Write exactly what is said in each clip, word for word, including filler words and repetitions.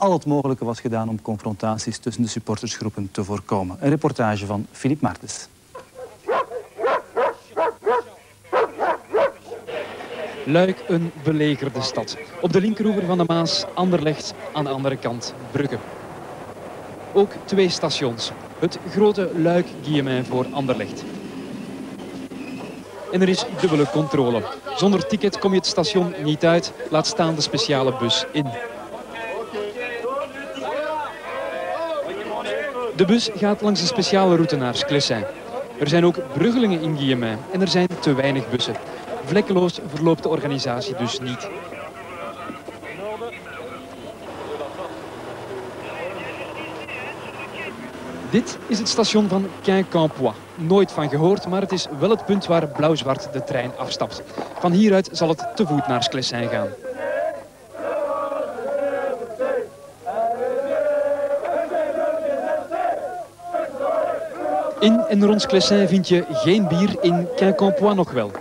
al het mogelijke was gedaan om confrontaties tussen de supportersgroepen te voorkomen. Een reportage van Filip Martens. Luik, een belegerde stad. Op de linkeroever van de Maas, Anderlecht, aan de andere kant Brugge. Ook twee stations. Het grote Luik-Guillemijn voor Anderlecht. En er is dubbele controle. Zonder ticket kom je het station niet uit, laat staan de speciale bus in. De bus gaat langs een speciale route naar Sclessin. Er zijn ook bruggelingen in Guillemijn en er zijn te weinig bussen. Vlekkeloos verloopt de organisatie dus niet. Dit is het station van Quincampoix. Nooit van gehoord, maar het is wel het punt waar blauw-zwart de trein afstapt. Van hieruit zal het te voet naar Sclessin gaan. In en rond Sclessin vind je geen bier, in Quincampoix nog wel.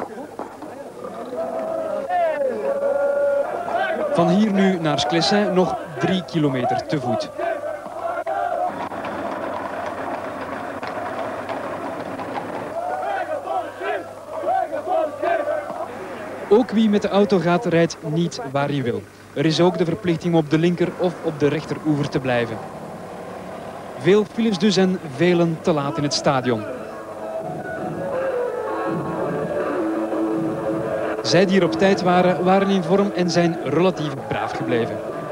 Van hier nu naar Sclessin nog drie kilometer te voet. Ook wie met de auto gaat, rijdt niet waar hij wil. Er is ook de verplichting om op de linker of op de rechteroever te blijven. Veel files dus en velen te laat in het stadion. Zij die er op tijd waren, waren in vorm en zijn relatief braaf gebleven.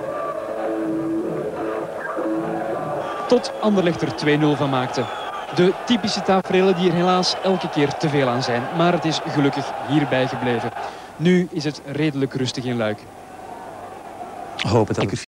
Tot Anderlecht er twee nul van maakte. De typische taferelen die er helaas elke keer te veel aan zijn. Maar het is gelukkig hierbij gebleven. Nu is het redelijk rustig in Luik. Hoop het.